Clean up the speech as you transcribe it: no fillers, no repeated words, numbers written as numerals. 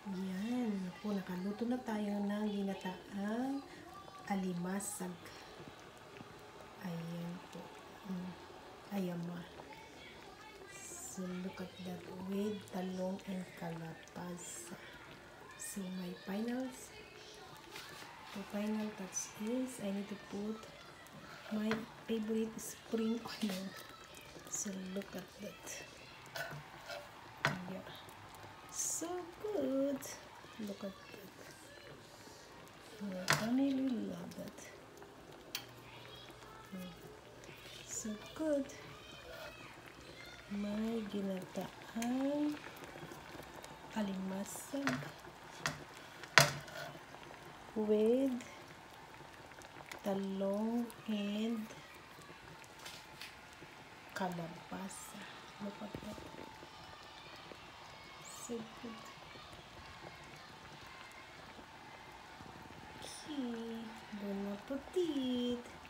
Yan. Naku, nakaluto na tayo ng ginataang alimasag. Ayan po. Ayan mo. So, look at that with talong and kalapasa. So, my final touch is I need to put my favorite spring onion. So, look at that. Yeah. So good. Look at that. I really love that. So good. May ginataang alimasag with talong and kalabasa. Look at that. So good. Okay. Bon appetit.